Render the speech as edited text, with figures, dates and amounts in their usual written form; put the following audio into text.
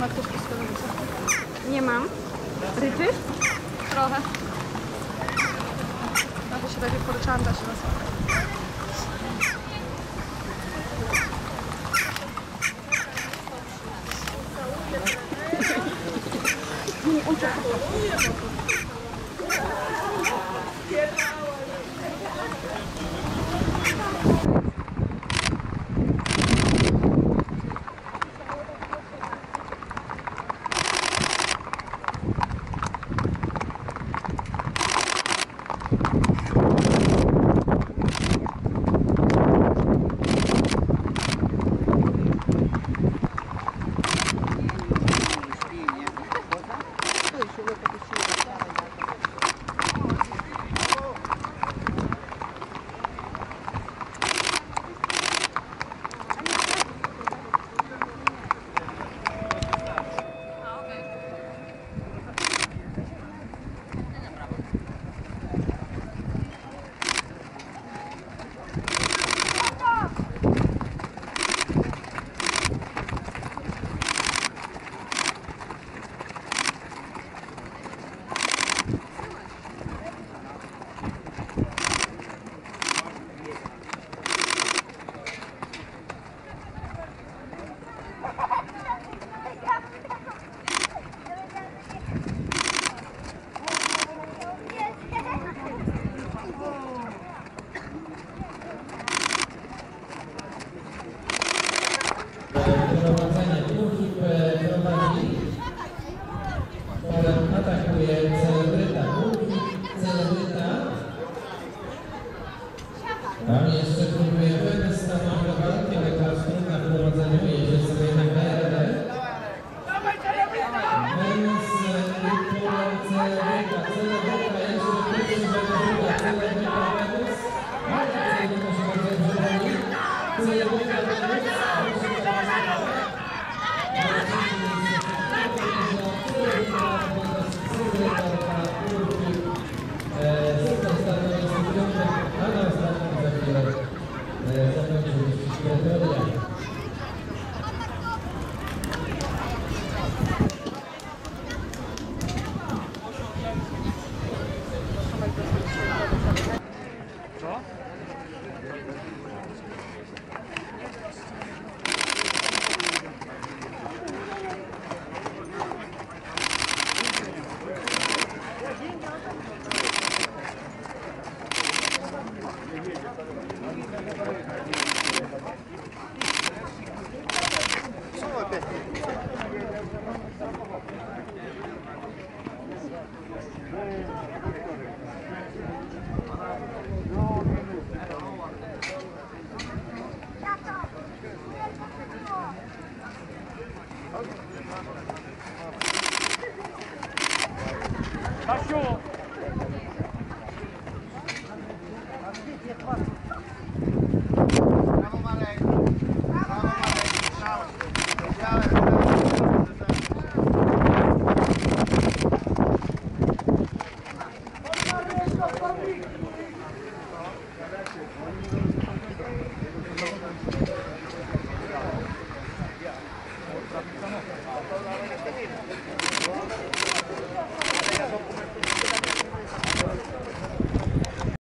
Ma ktoś pistolet? Nie mam. Ryczysz? Trochę. No to się takie porczanda się nazywa. Prowadzenie Kuchip prowadzi. Potem atakuje celebryta. Celebryta. Tam jeszcze próbuje wyjść z samego walki, ale Karsztyn na prowadzeniu jedzie sobie na KRD. Venus i potem celebryta. Celebryta jeszcze pierwszy druga. Celebryta Venus. Celebryta się bardzo dobrze broni. Celebryta Venus.